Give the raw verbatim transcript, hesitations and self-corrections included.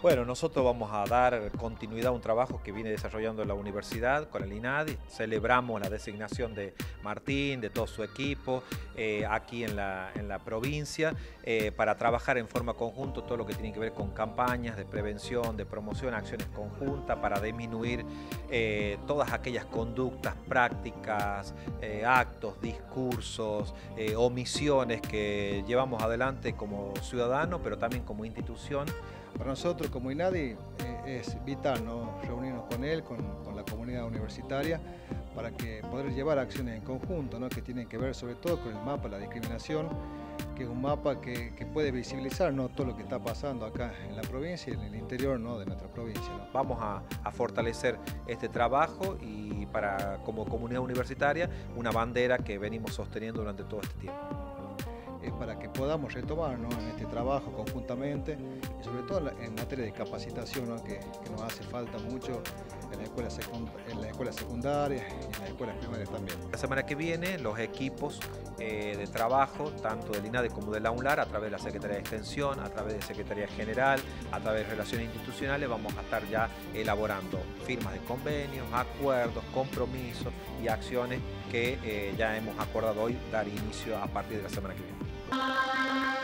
Bueno, nosotros vamos a dar continuidad a un trabajo que viene desarrollando la universidad con el INADI. Celebramos la designación de Martín, de todo su equipo, eh, aquí en la, en la provincia, eh, para trabajar en forma conjunta todo lo que tiene que ver con campañas de prevención, de promoción, acciones conjuntas para disminuir eh, todas aquellas conductas, prácticas, eh, actos, discursos, eh, omisiones que llevamos adelante como ciudadanos, pero también como institución. Para nosotros como INADI eh, es vital, ¿no?, reunirnos con él, con, con la comunidad universitaria, para que poder llevar acciones en conjunto, ¿no?, que tienen que ver sobre todo con el mapa de la discriminación, que es un mapa que, que puede visibilizar, ¿no?, todo lo que está pasando acá en la provincia y en el interior, ¿no?, de nuestra provincia, ¿no? Vamos a, a fortalecer este trabajo y para como comunidad universitaria una bandera que venimos sosteniendo durante todo este tiempo. Es para que podamos retomar, ¿no?, en este trabajo conjuntamente y sobre todo en materia de capacitación, ¿no?, que, que nos hace falta mucho en la escuela en la escuela secundaria y en las escuelas primarias también. La semana que viene los equipos eh, de trabajo, tanto del INADI como de la UNLAR, a través de la Secretaría de Extensión, a través de Secretaría General, a través de Relaciones Institucionales, vamos a estar ya elaborando firmas de convenios, acuerdos, compromisos y acciones que eh, ya hemos acordado hoy dar inicio a partir de la semana que viene.